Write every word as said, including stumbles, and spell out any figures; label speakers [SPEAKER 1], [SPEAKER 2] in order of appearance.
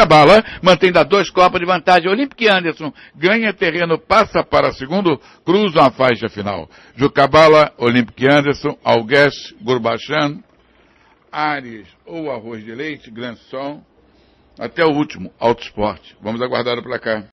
[SPEAKER 1] Jocabala mantém da dois copas de vantagem. Olympic Anderson ganha terreno, passa para segundo, cruza a faixa final. Jocabala, Olympic Anderson, Algues, Gurbachan, Ares ou Arroz de Leite, Grand Sol, até o último, Auto Esporte. Vamos aguardar o placar.